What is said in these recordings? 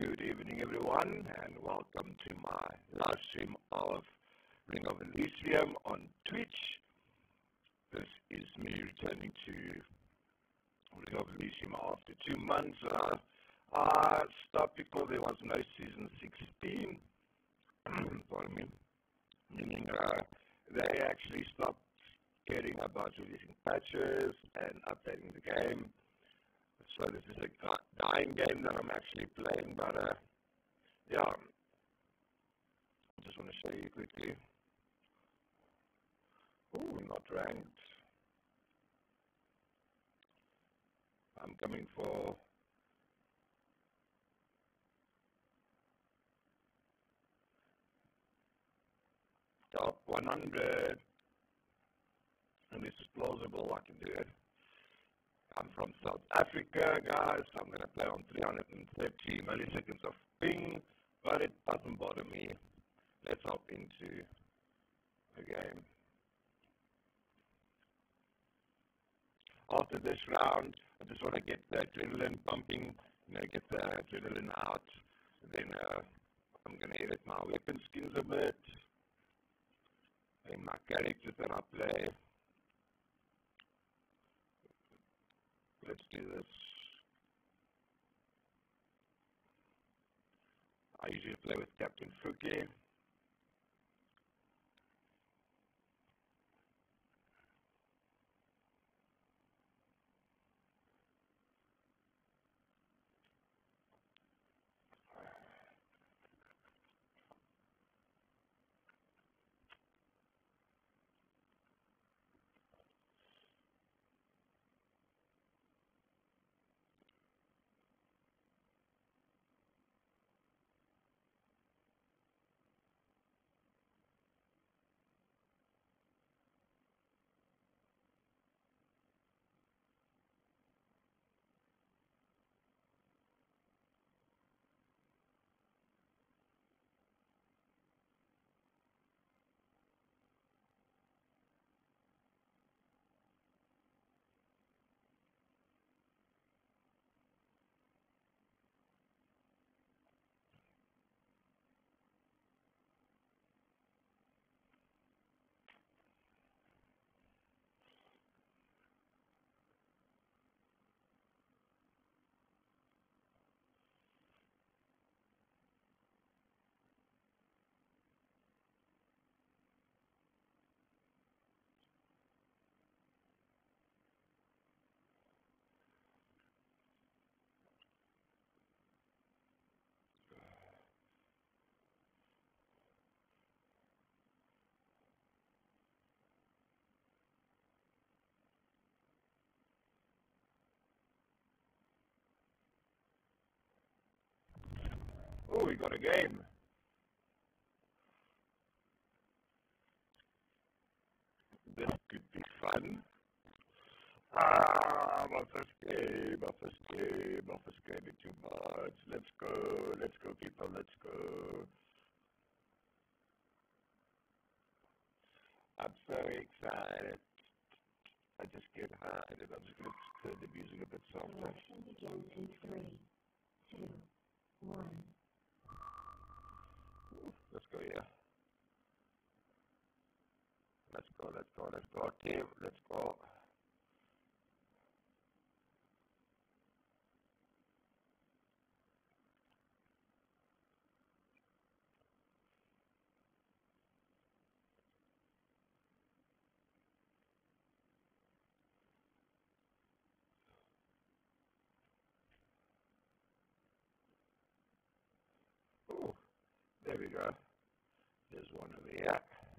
Good evening, everyone, and welcome to my live stream of Ring of Elysium on Twitch. This is me returning to Ring of Elysium after 2 months. I stopped because there was no Season 16. Pardon me. Meaning they actually stopped caring about releasing patches and updating the game. So this is a dying game that I'm actually playing, but yeah, I just want to show you quickly. Ooh, not ranked. I'm coming for top 100, and this is plausible. I can do it. I'm from South Africa, guys. So I'm going to play on 330 milliseconds of ping, but it doesn't bother me. Let's hop into the game. After this round, I just want to get the adrenaline pumping, get the adrenaline out. Then I'm going to edit my weapon skins a bit, and my characters that I play. Let's do this. I usually play with Captain Fuki. Oh, we got a game. This could be fun. My first game, my first game is too much. Let's go, people, let's go. I'm so excited. I just get high, and I'm just going to turn the music a bit softer. Selection begins in 3, 2, 1. Let's go, yeah. Let's go, team. Let's go. Ooh, there we go. There's one over here.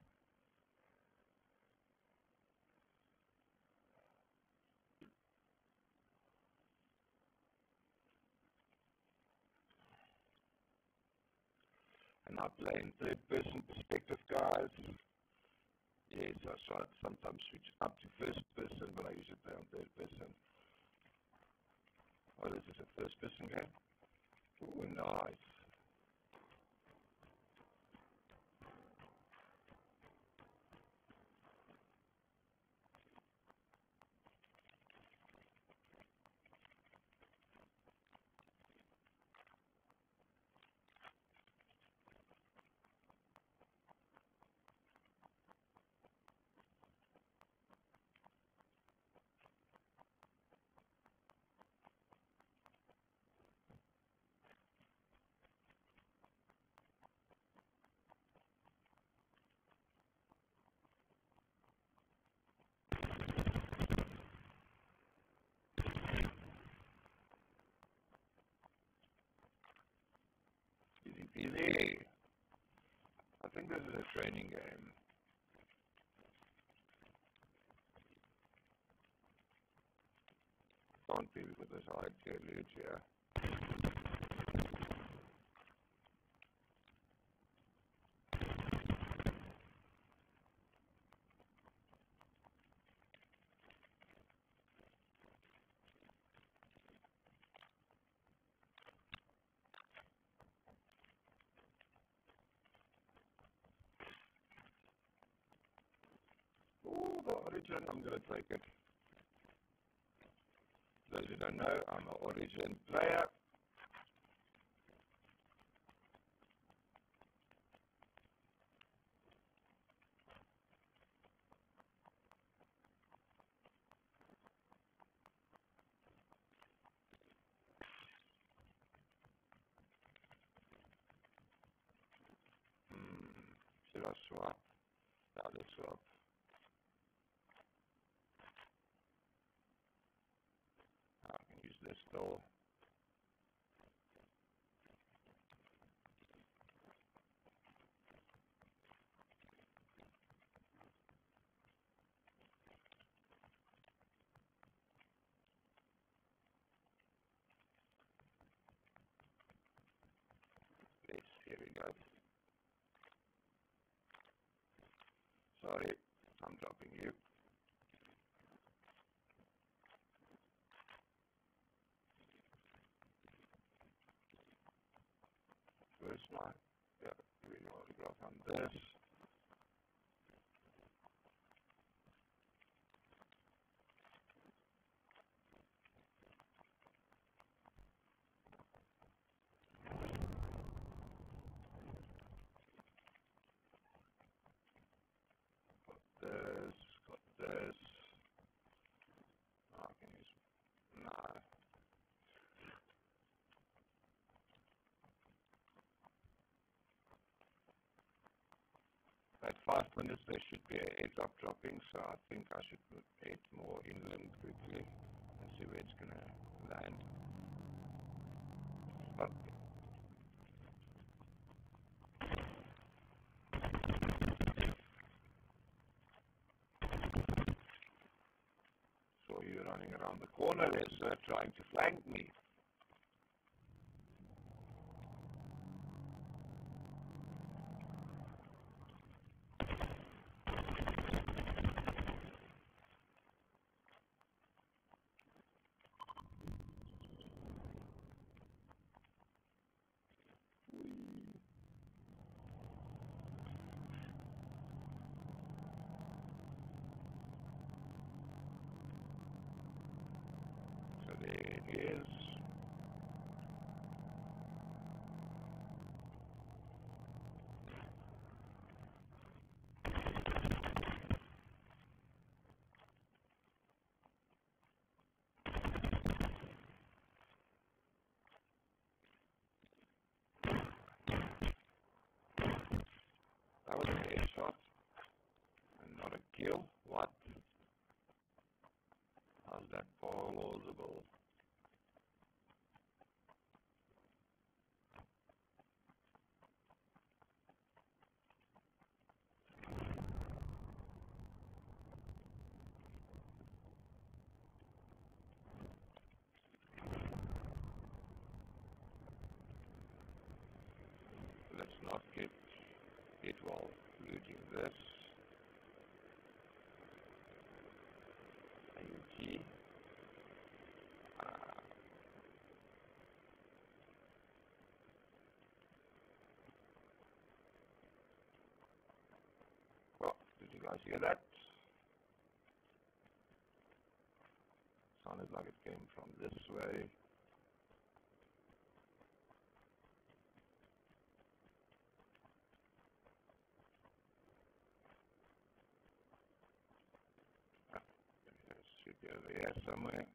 And I play in third-person perspective, guys. Yes, I try to sometimes switch up to first person, but I usually play on third person. Oh, this is a first person game? Ooh, nice. Easy. I think this is a training game. Don't be with this high tier loot here. Oh, the Origin, I'm gonna take it. Those who don't know, I'm an Origin player. Should I swap? Yeah, let's swap. I can use this still. Yes, here we go. Sorry, I'm dropping you. Where's my, yeah, we want to graph on this. Got this. I can use, nah. At 5 minutes there should be a airdrop dropping, so I think I should head more inland quickly and see where it's gonna land. Oh, saw you running around the corner there, sir, trying to flank me. So there it is. That was a headshot and not a kill. What? How's that plausible? Let's not get hit while looting this. AUG. Well, did you guys hear that? Sounded like it came from this way. It should be over here somewhere.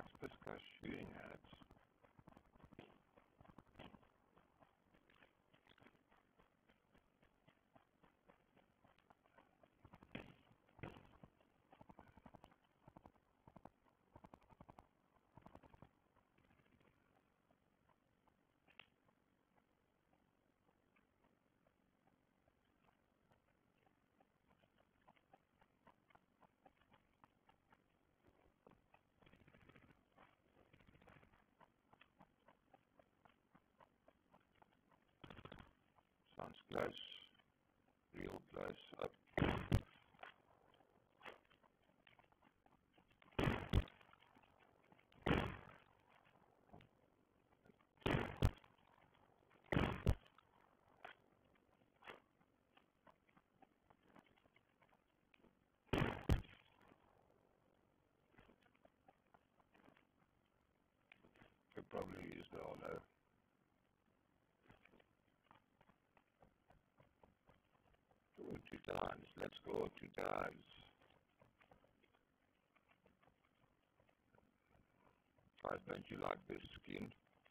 What's this guy shooting at? Sounds close, real close up. Could probably use the hollow. Ooh, 2 times. Let's go 2 times. Guys, don't you like this skin?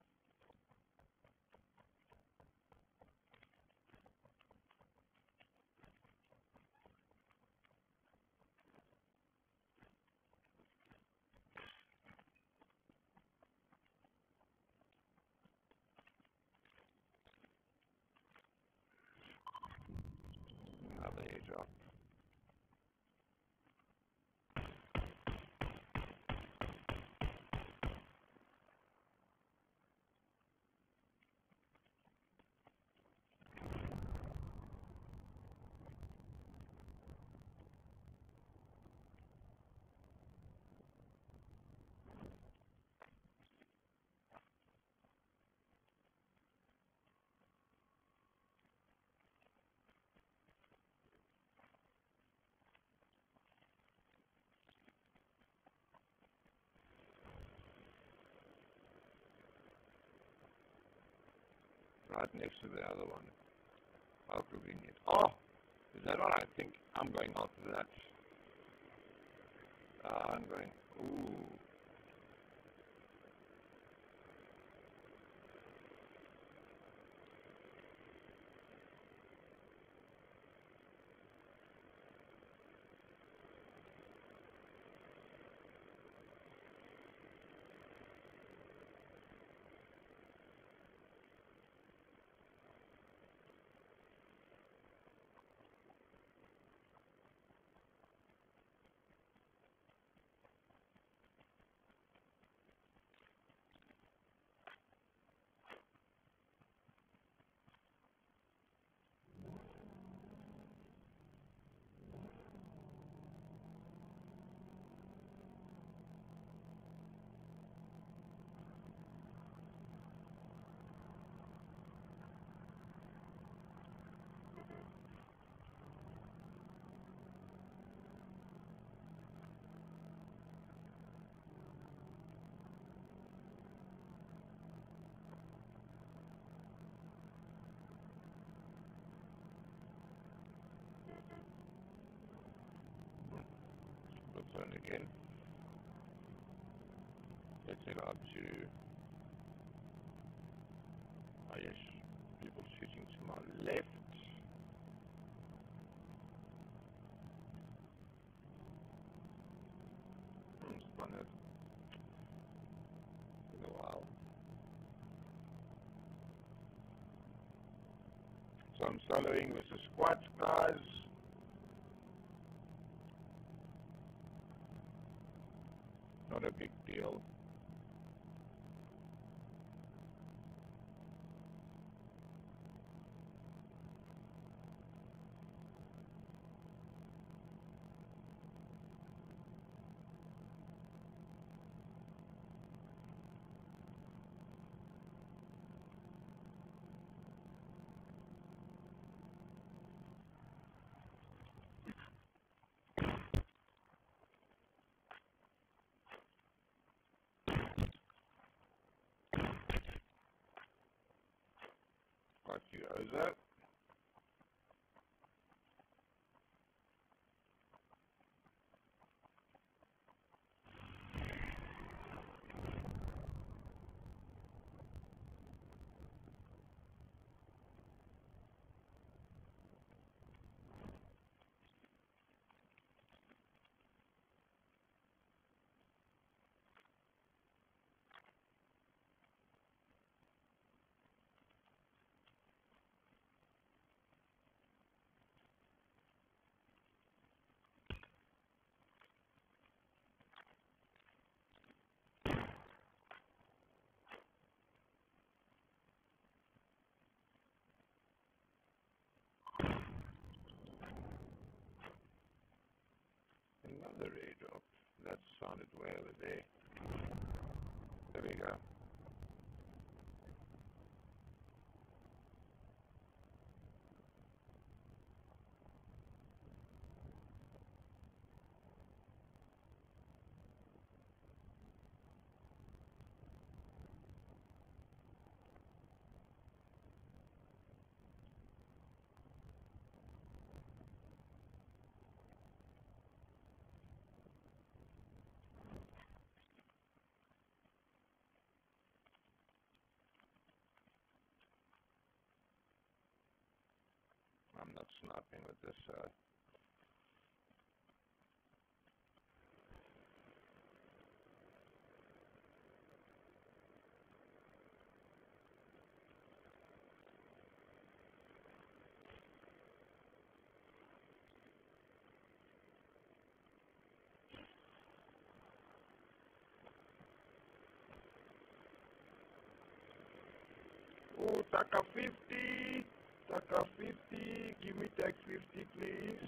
Another airdrop. Right next to the other one. How convenient. Oh! Is that what I think? I'm going after that. I'm going. Ooh. Flip phone again. Let's head up to. Oh yes, people shooting to my left. Spun it. In a while. So I'm soloing with the squad guys. Not a big deal. Got you, Oza. the radar. That sounded way over there. There we go. I'm not sniping with this side. Oh, Taka 50! Taka 50! Give me tag 50, please.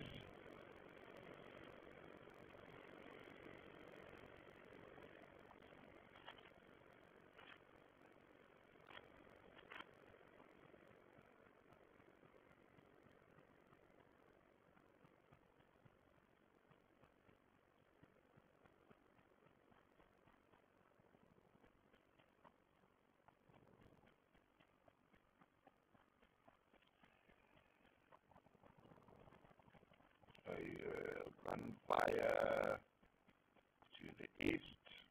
Gunfire to the east.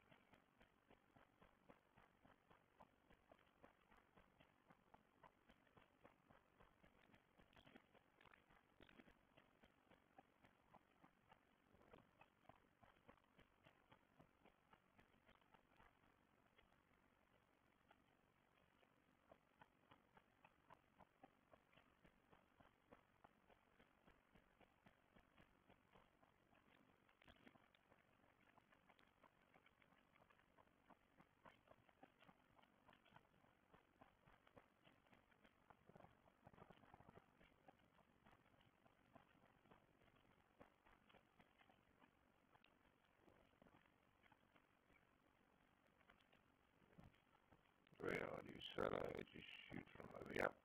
Where are you, sir? I just shoot from over here.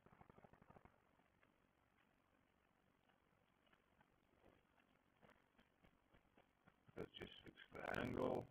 Let's just fix the angle.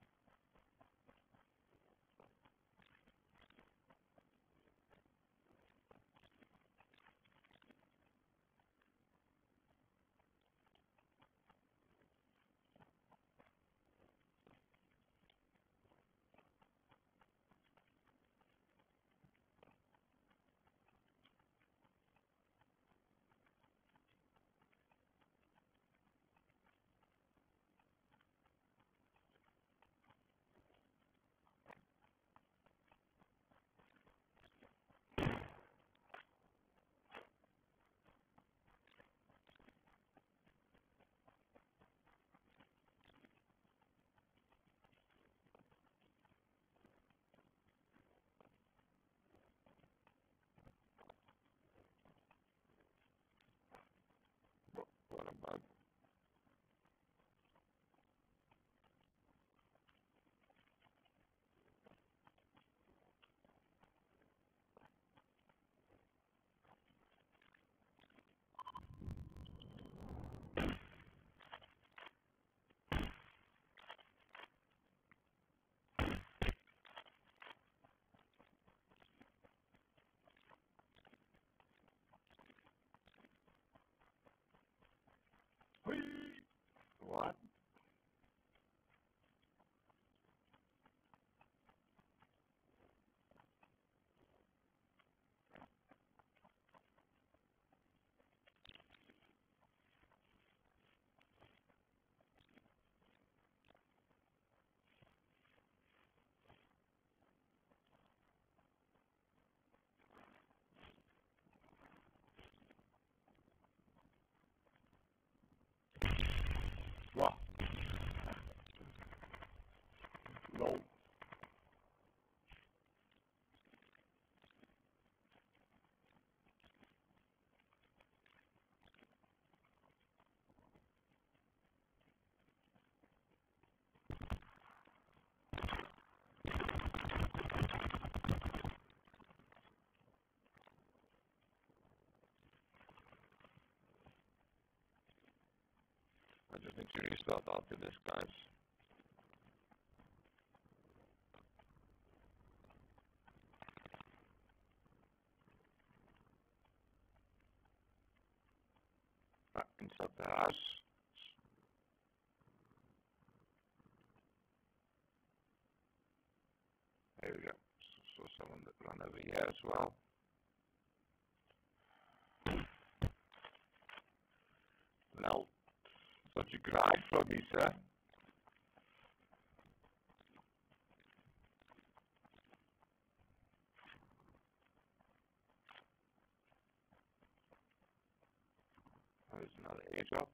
I just need to restart after this, guys. Inside the house. There we go. Saw someone that run over here as well. Well, such a good eye from me, sir. Oh, there's another airdrop.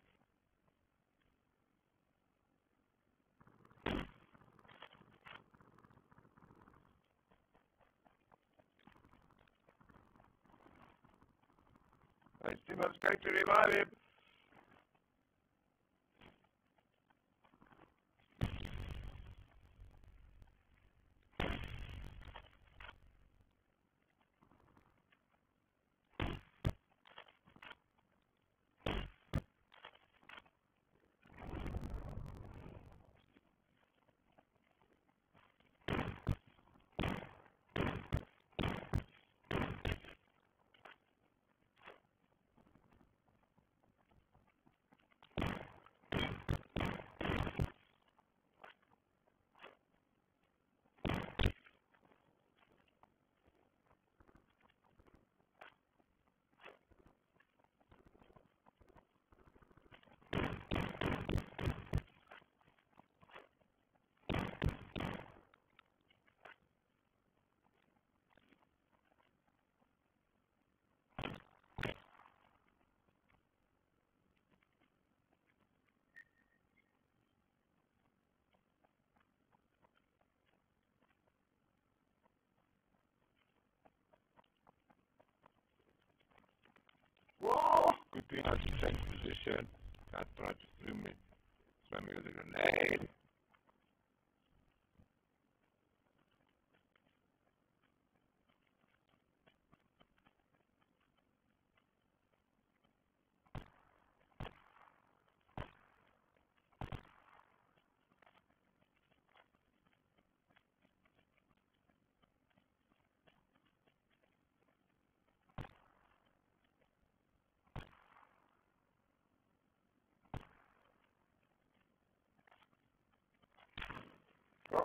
I see what's going to revive him. Whoa! Good thing I just changed position. I tried to throw me with a grenade. Oh.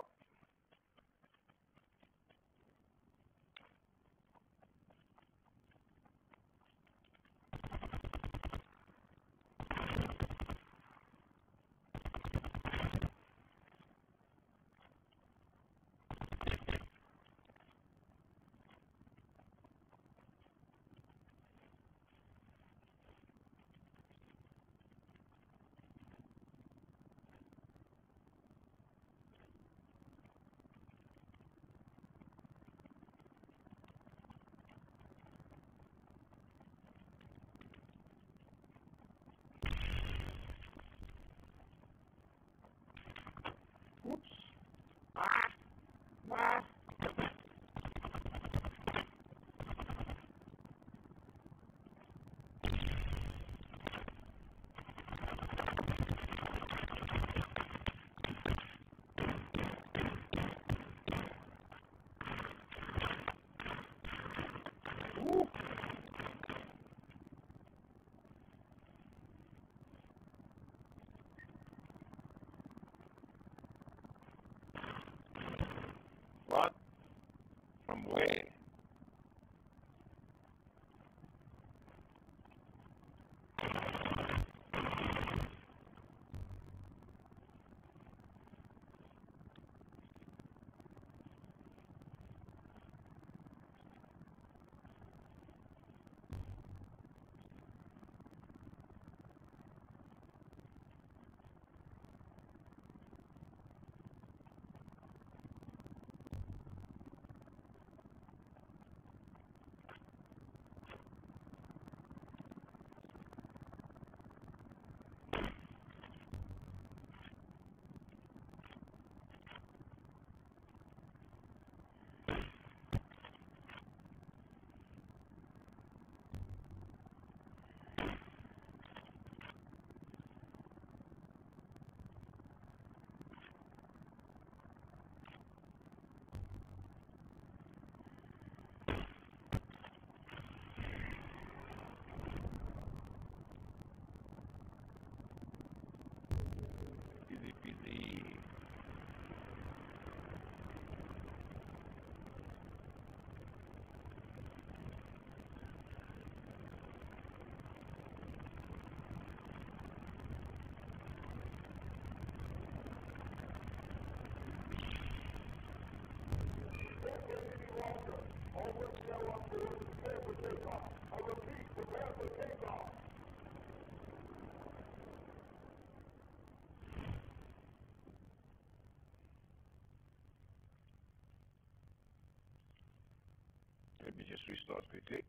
Oops. Ah! Ah! Ooh. What? From where? Let me just restart quickly.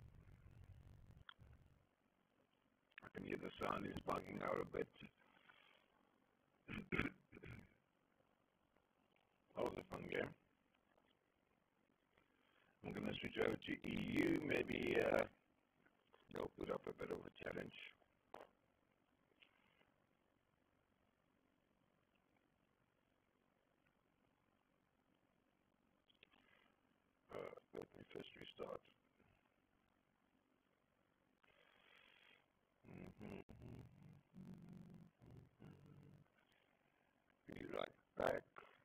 I can hear the sound is bugging out a bit. Oh, the fun game. I'm going to switch over to EU. Maybe they'll put up a bit of a challenge. Let me first restart. Be right back.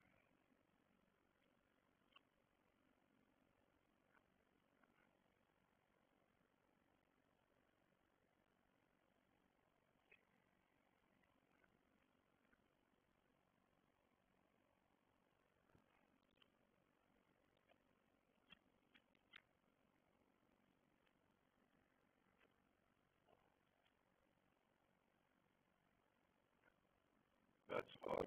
That's odd.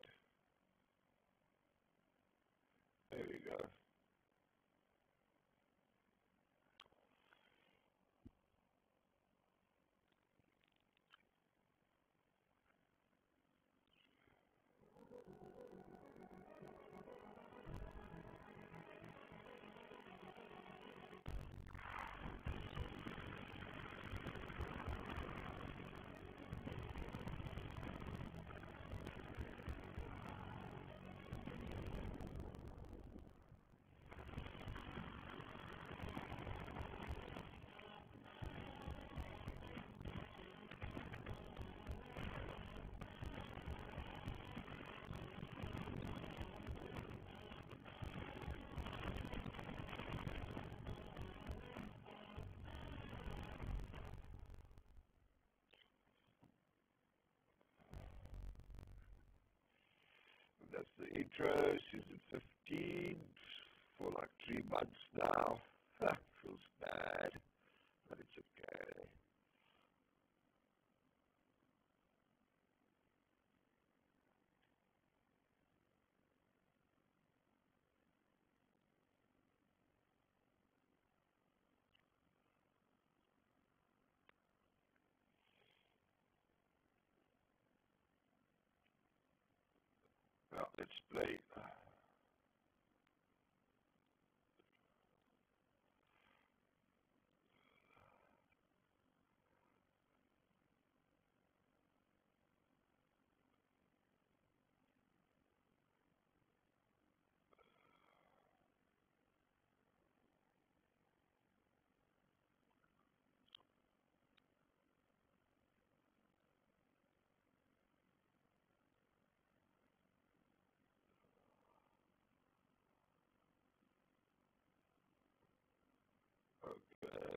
There we go. That's the intro, season 15, for like 3 months now. Feels bad, but it's okay. Well, let's play. Okay.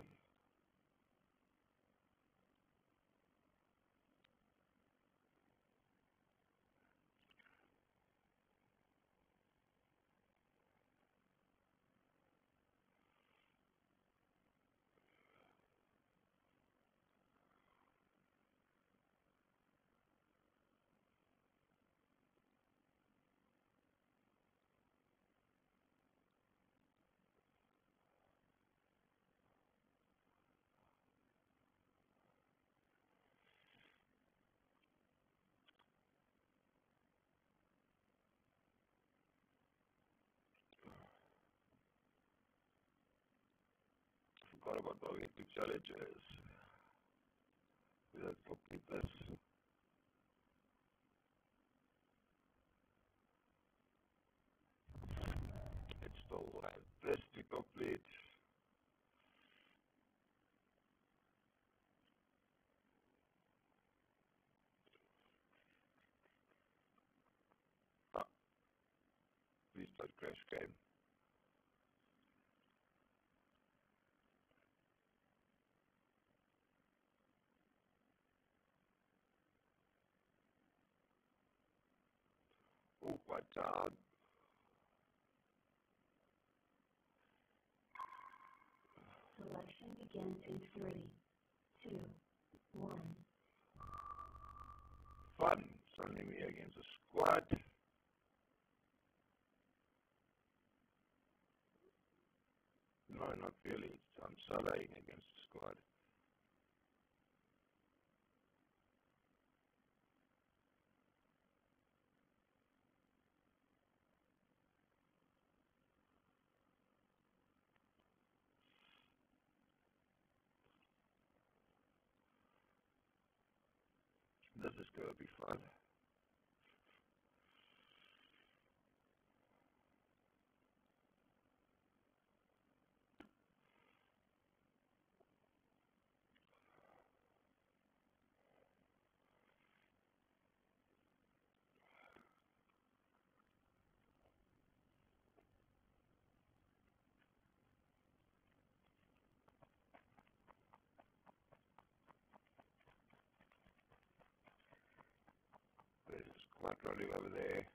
Forgot about the Olympic challenges. Let's complete this. It still has this to complete. Ah, please don't crash game. Oh, quite down. Collection begins in 3, 2, 1. Fun. Suddenly me against a squad. No, not really. I'm soloing against the squad. This is going to be fun. There's a squad rolling over there.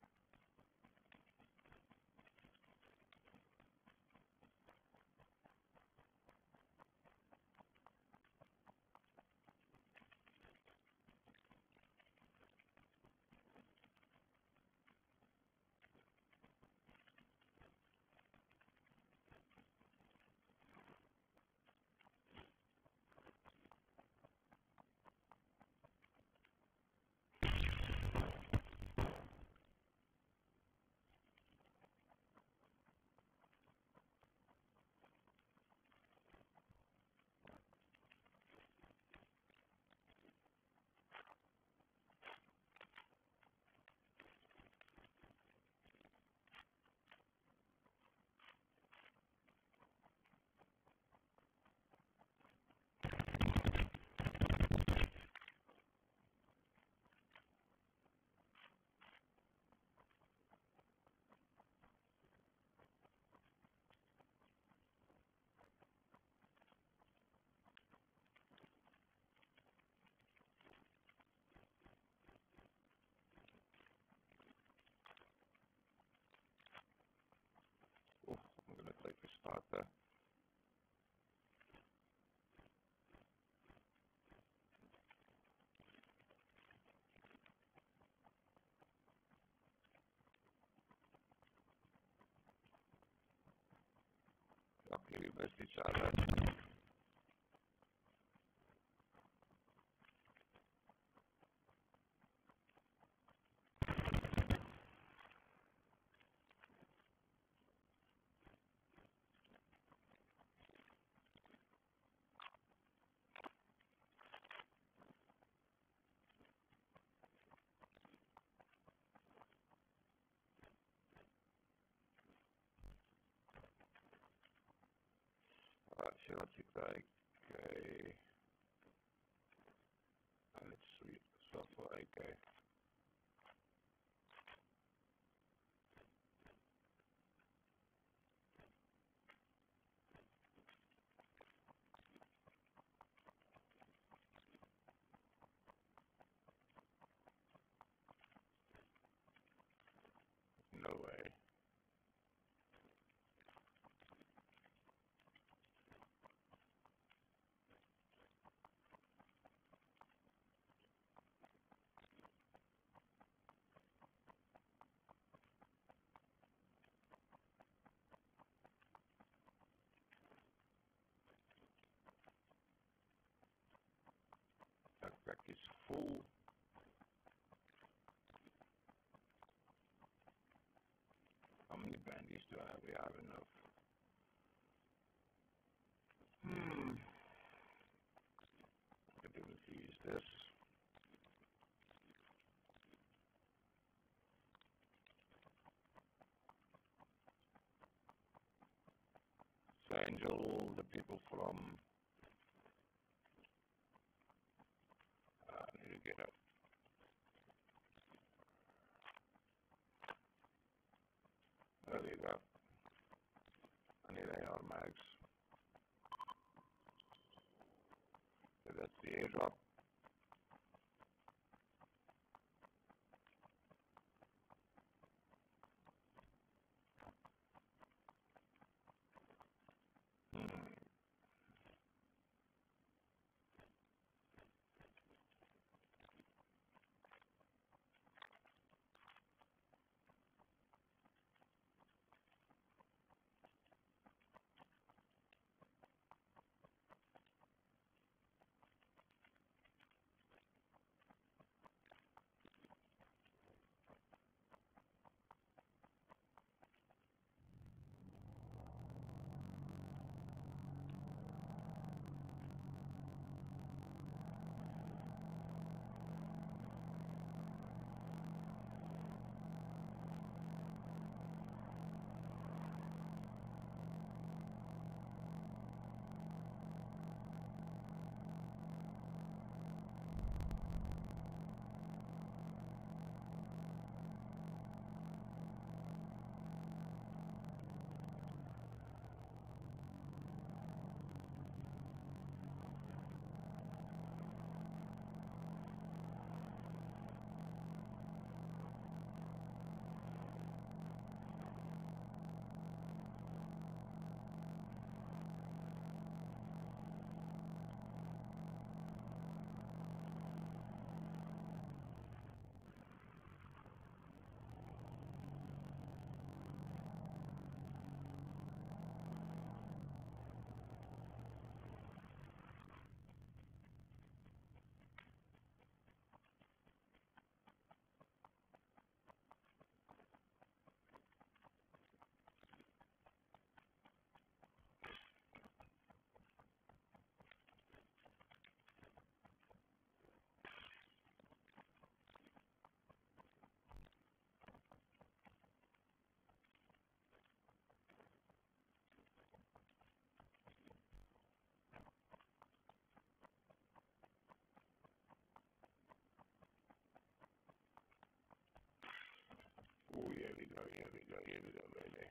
Oh, I'm going to click the starter. Okay, we missed each other. Alright, so let's keep going. Okay. Let's sweep stuff for AK. No way. Backpack is full. How many bandies do I have? We have enough. I could able to use this. So Angel, the people from I need to get up. There you go. I need AR mags. So that's the airdrop. Oh, here we go, really.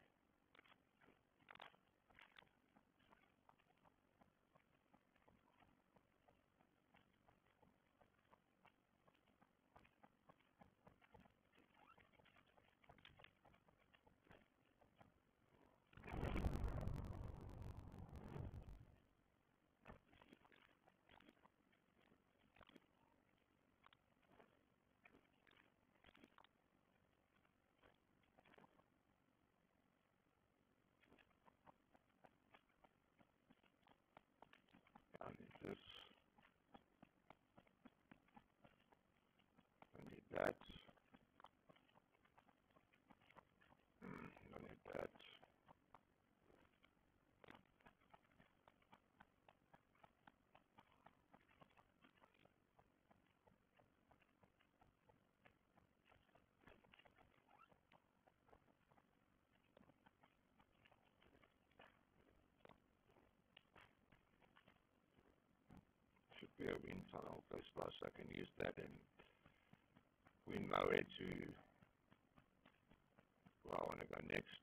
I need this. I need that. I need that. Should be a wind tunnel close by, so I can use that, and we know where I want to go next.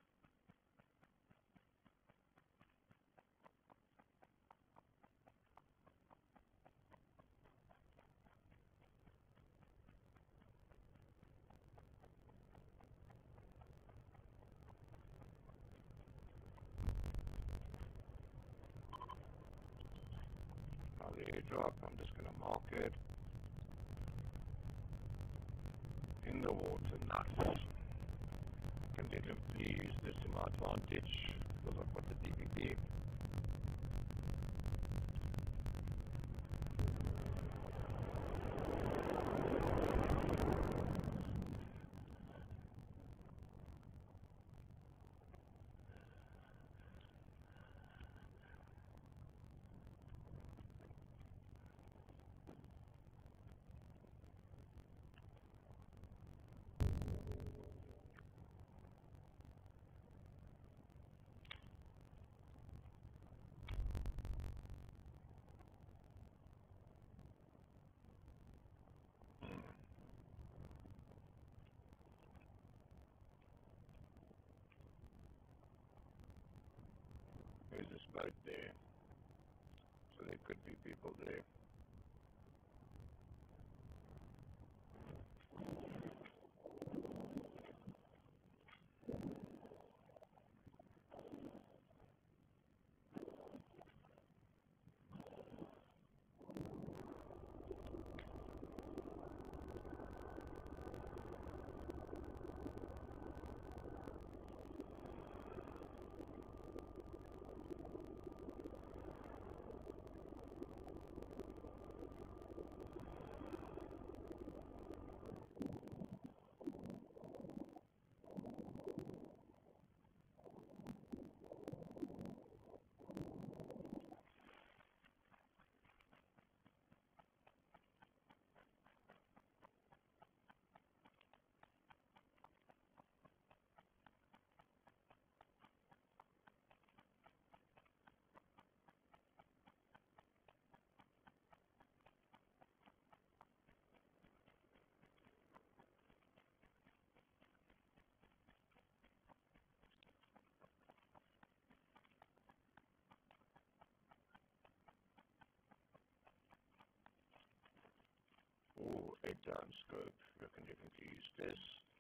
Now the airdrop, I'm just going to mark it in the water. Nice. Can definitely use this to my advantage because I've got the DVB. There's this boat there, so there could be people there. Oh, 8-times scope. I can definitely use this.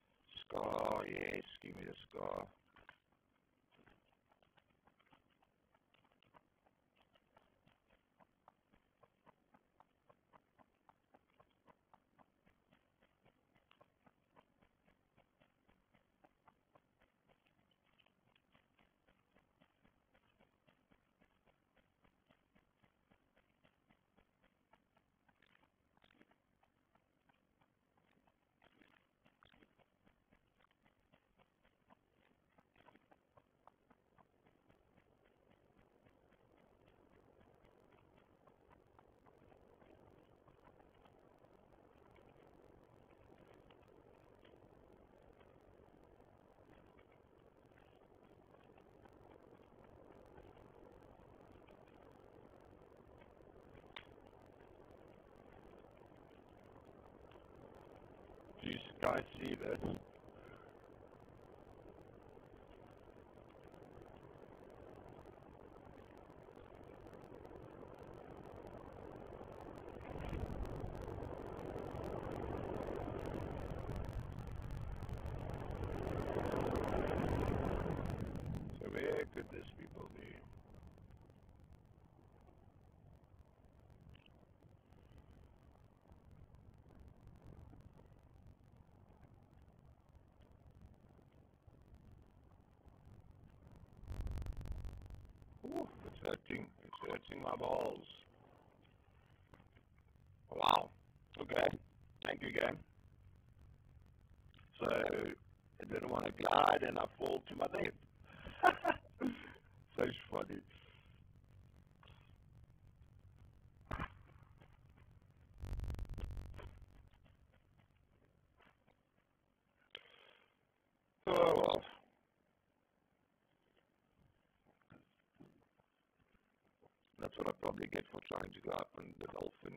Scar, yes, give me the scar. Do you guys see this? there's people there. Ooh, it's hurting. It's hurting my balls. Wow. Okay. Thank you again. So I didn't want to glide and I fall to my death. So funny. Oh well. That's what I probably get for trying to go up on the dolphin.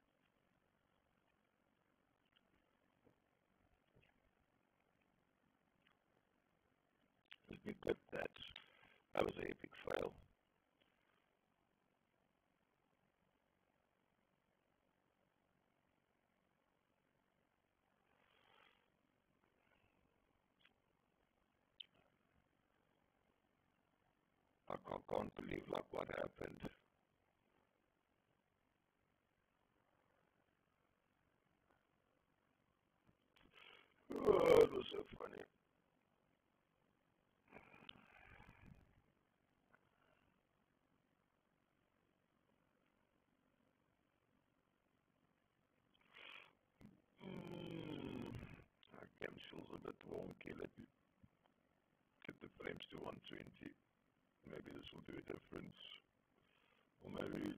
Let me clip that. That was an epic fail. I can't believe like what happened. Oh, it was so funny. My cam feels a bit wonky. Let me get the frames to 120. Maybe this will do a difference. Or maybe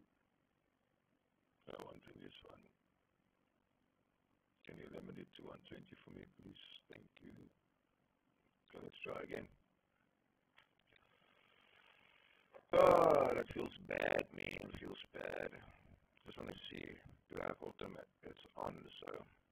120 is fine. Can you limit it to 120 for me, please? Thank you. Okay, let's try again. Oh, that feels bad, man. It feels bad. Just want to see. Do I have ultimate? It's on, so.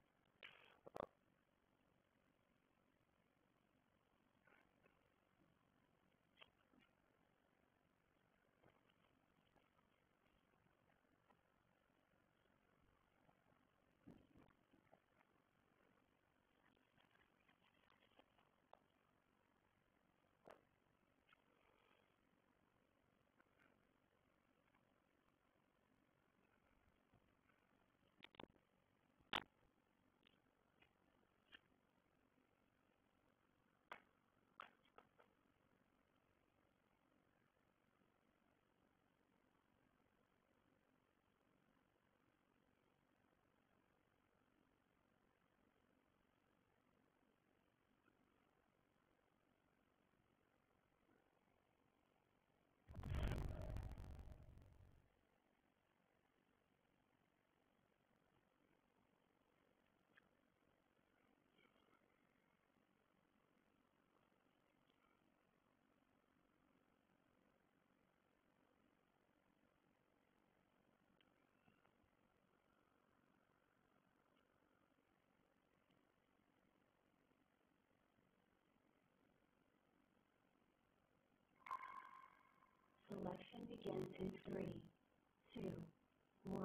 Selection begins in 3, 2, 1.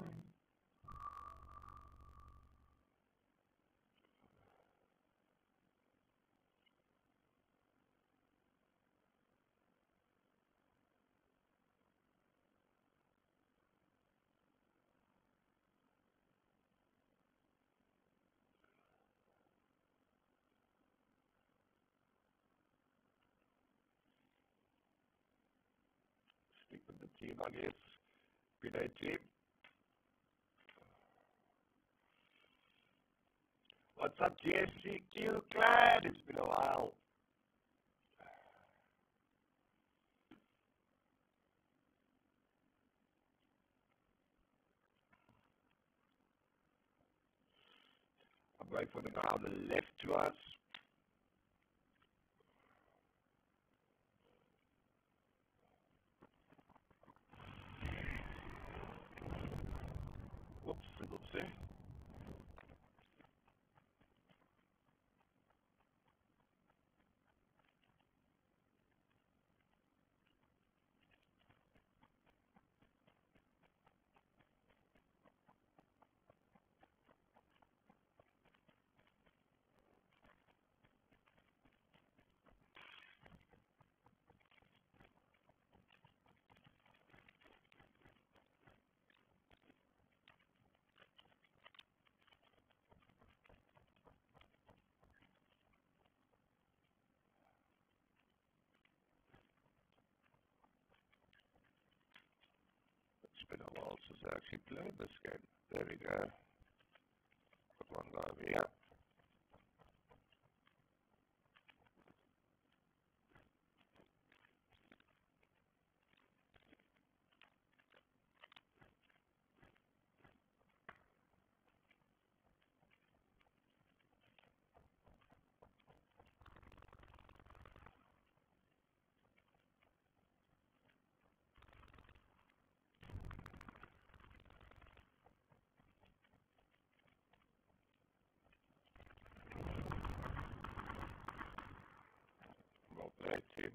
Speak with the team, I guess. Good day, team. What's up, GSCQ Clan? It's been a while. I'm waiting for the guy on the left to us. Whoops, oopsie. been a while since I actually played this game. There we go. Got one guy over here. Well played, team.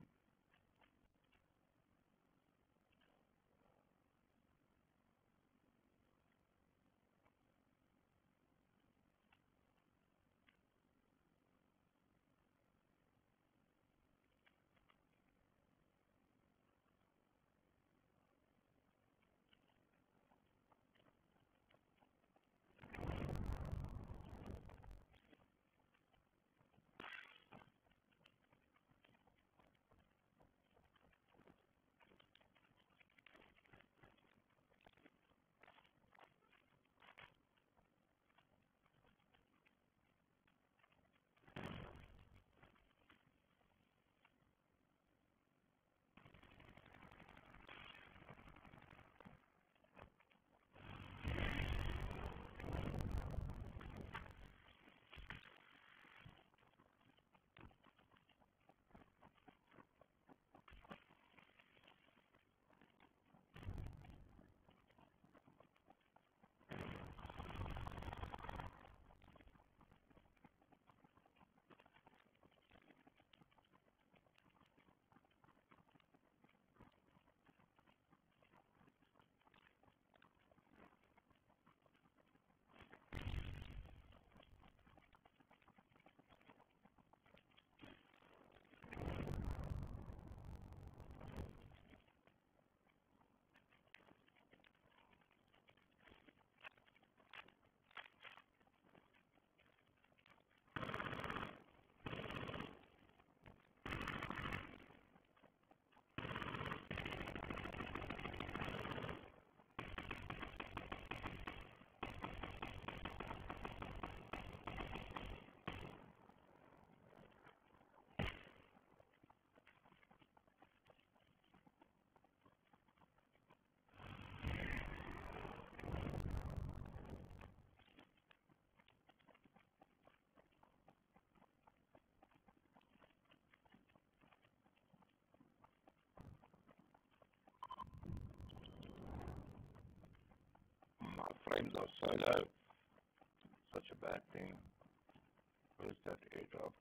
My frames are so low. Such a bad thing. Where's that airdrop?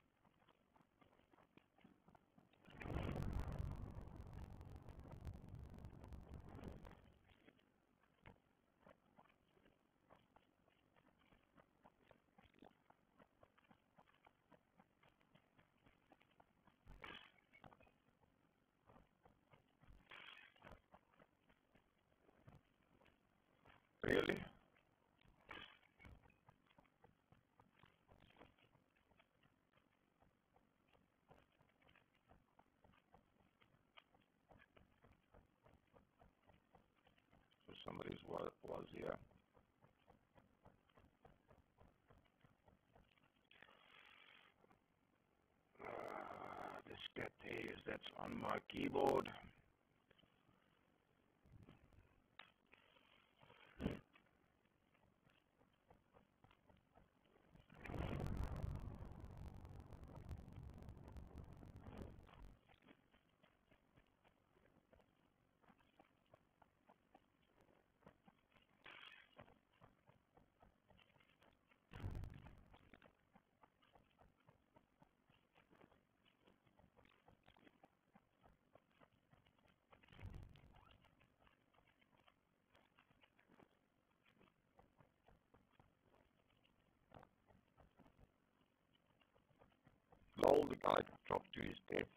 Really? So somebody's was here. This cat is that's on my keyboard. Lol, the guy dropped to his death.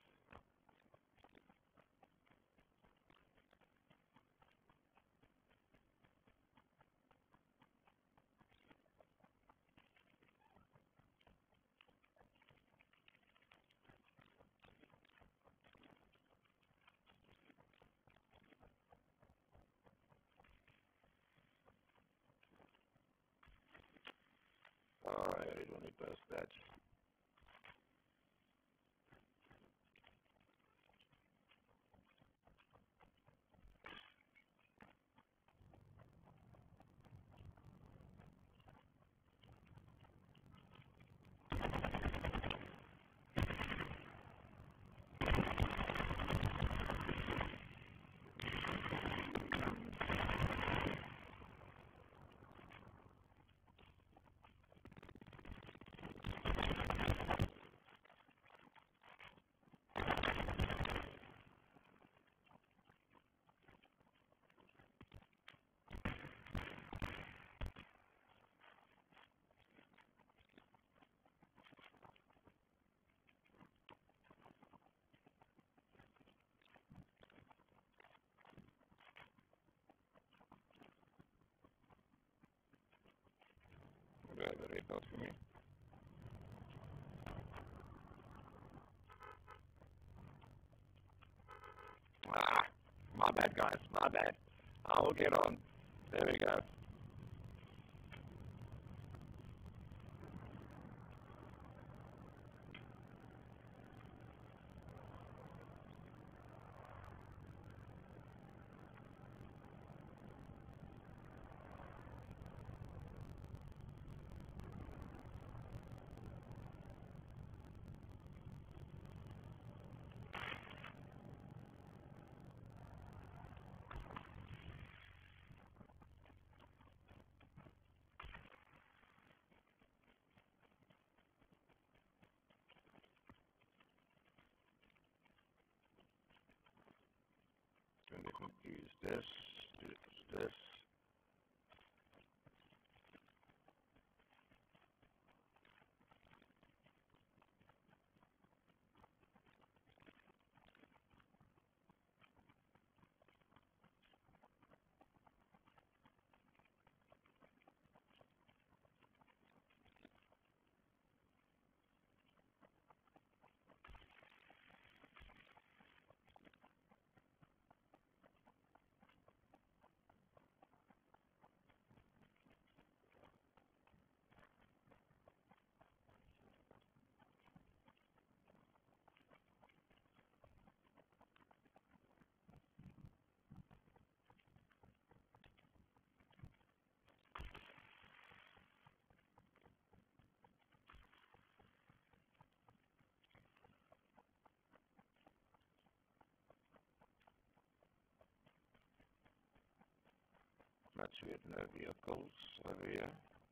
I hate it when it does that. Do I have a red dot for me? Ah, my bad, guys. My bad. I will get on. There we go. And let me use this, this. That's weird, no vehicles over here.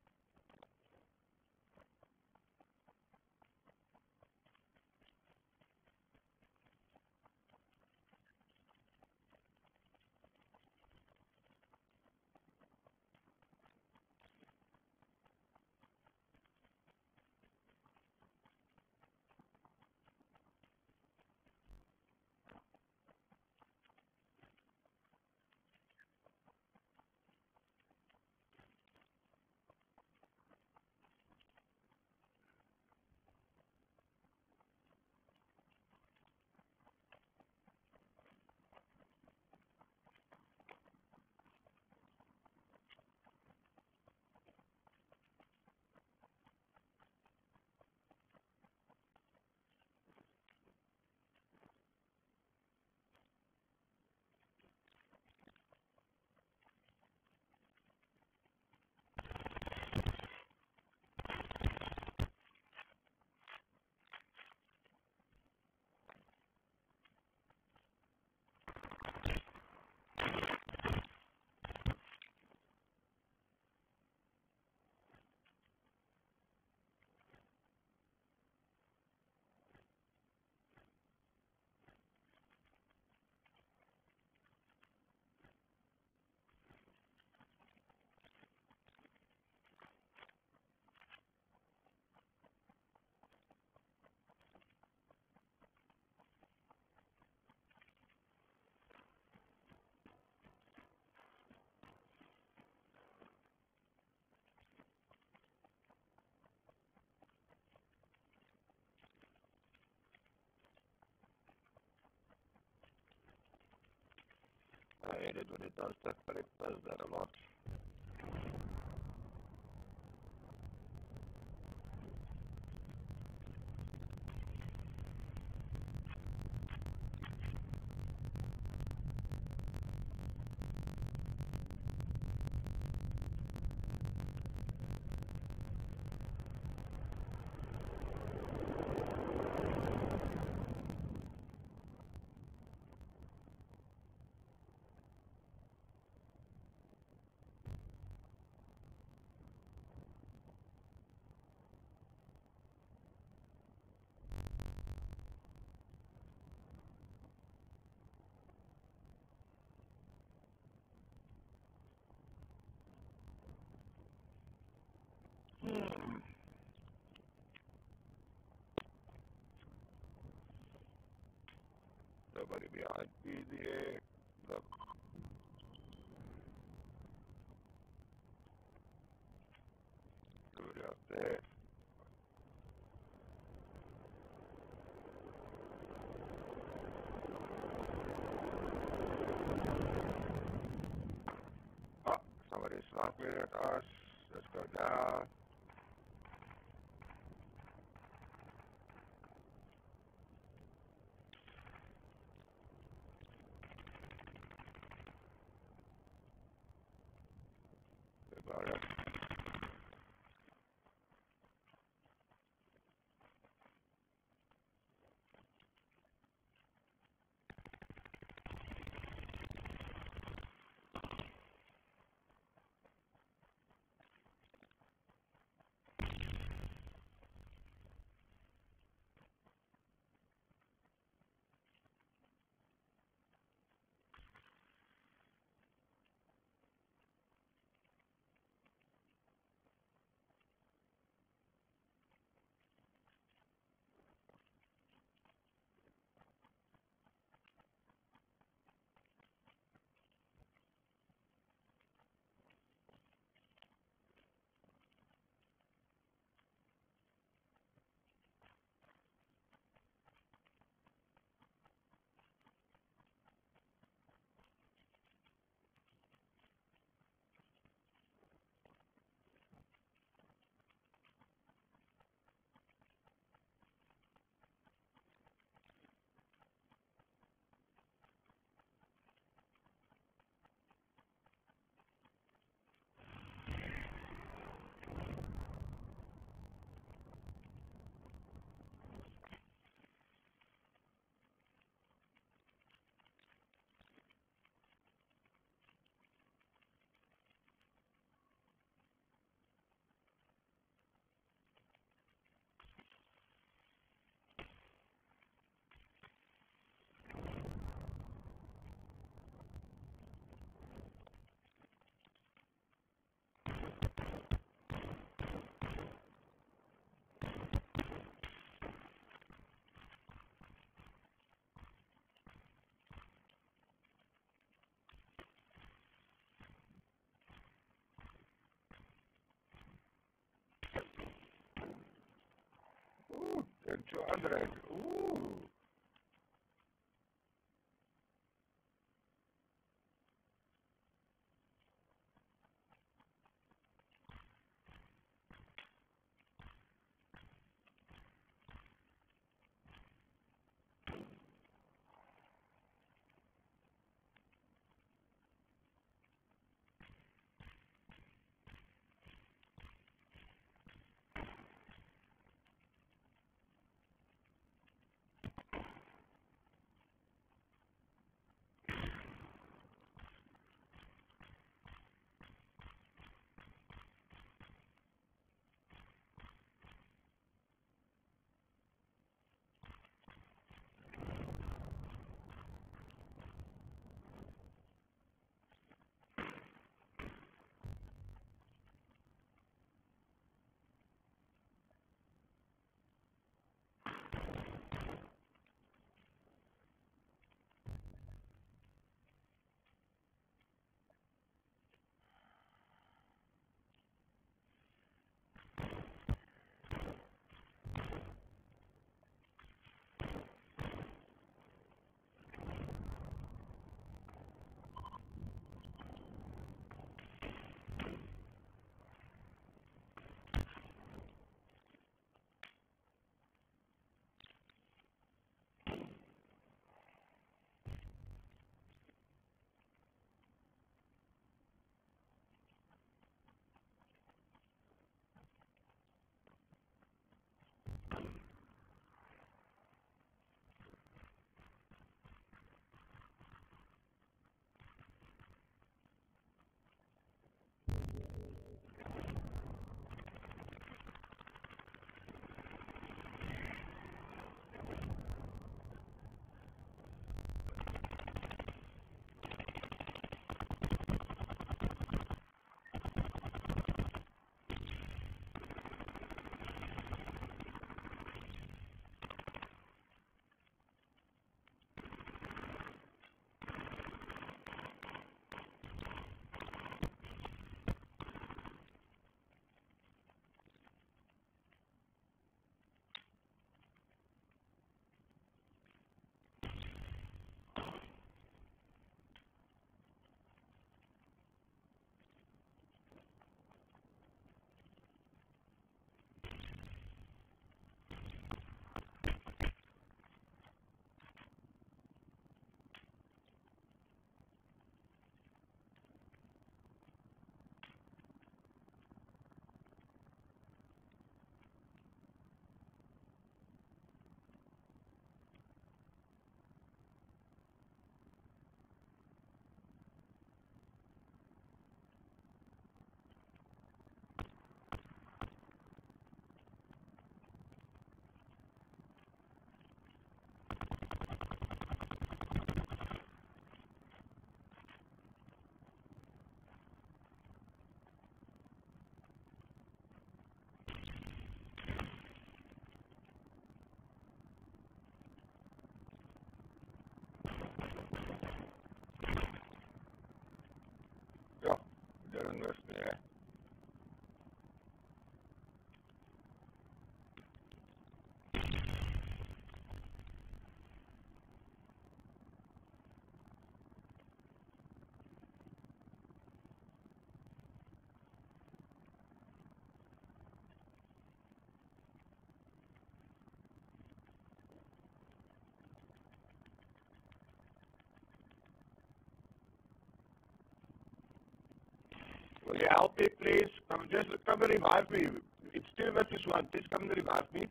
I hate it when it does that, but it does that a lot. nobody behind me there. Look. Good up there. Oh, somebody's knocking at us. Let's go down. About it. Ooh, 200. Ooh. bearing with me, eh? Will you help me, please? Just come and revive me. It's 2 versus 1. Please come and revive me.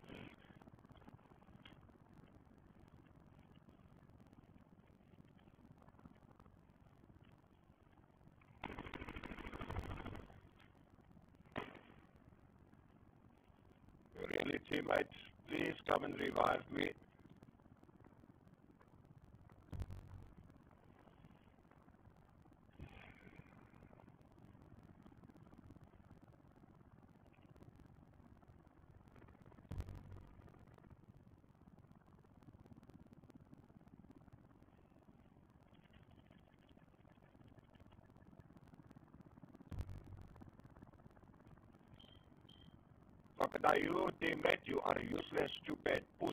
Really, teammates, please come and revive me. Look at you, teammate. You are useless, stupid puss.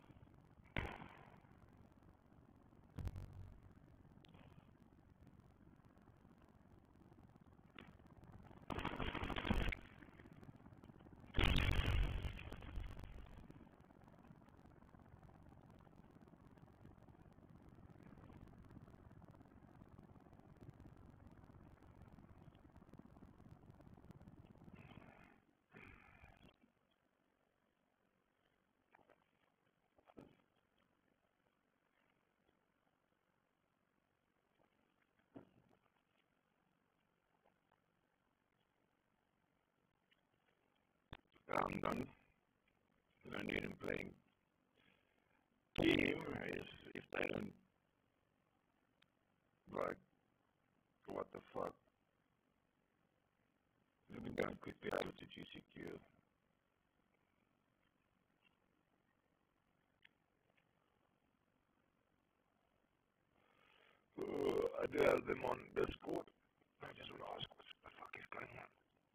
I'm done. No need in playing team if they don't, like, what the fuck. Let me go and quickly over to GCQ. I do have them on Discord. I just want to ask what the fuck is going on.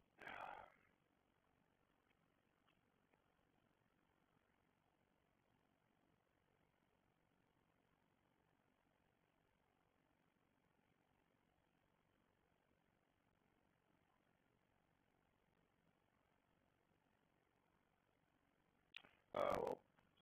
Well,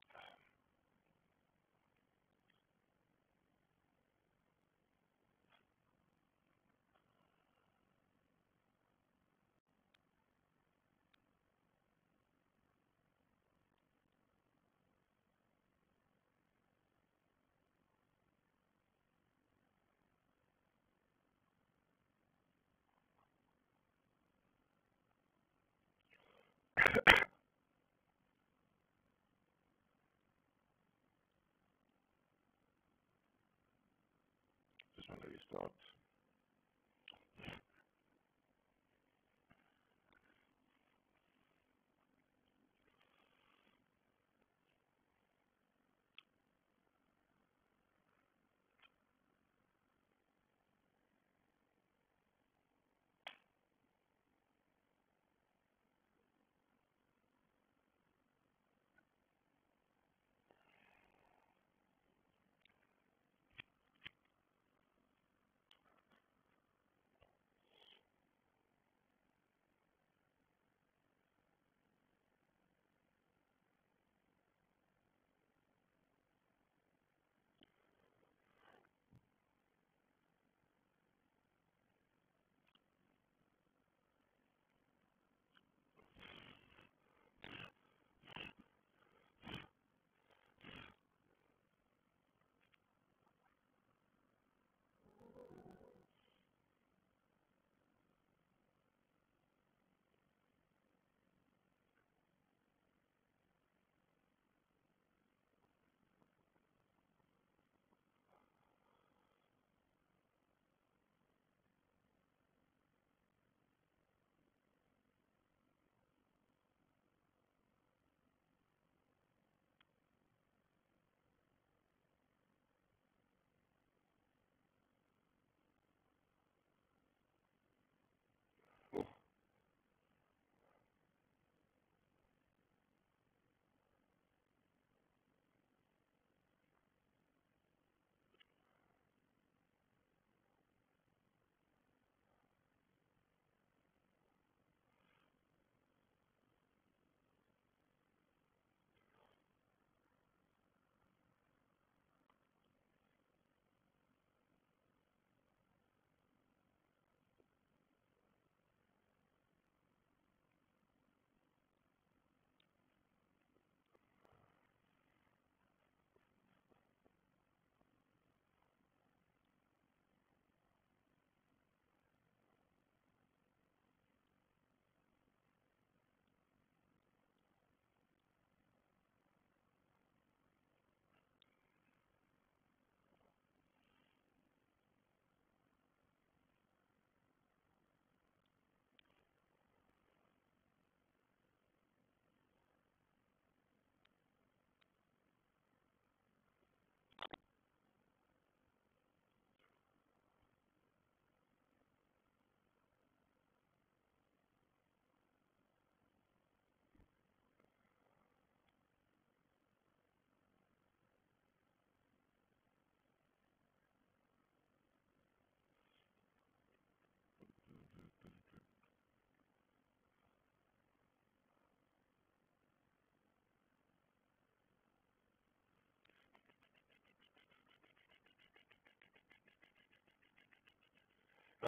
just want to restart.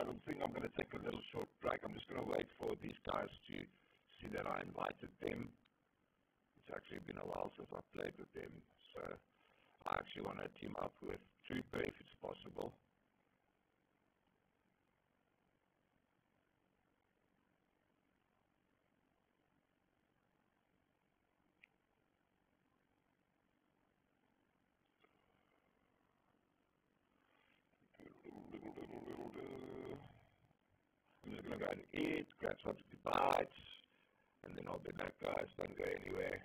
I don't think I'm going to take a little short break. I'm just going to wait for these guys to see that I invited them. It's actually been a while since I played with them, so I actually want to team up with Trooper if it's possible. I'm just going to go and eat, grab some bites, and then I'll be back, guys. Don't go anywhere.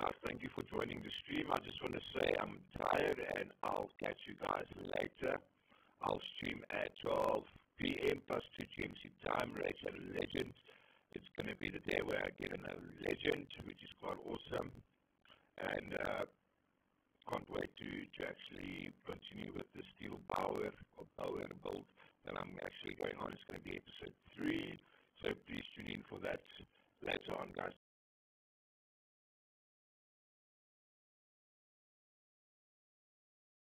Thank you for joining the stream. I just want to say I'm tired and I'll catch you guys later. I'll stream at 12 p.m. plus 2 GMT time. Rage at a Legend. It's going to be the day where I get a legend, which is quite awesome. And can't wait to actually continue with the Steel Power or Power build that I'm actually going on. It's going to be episode 3. So please tune in for that later on, guys.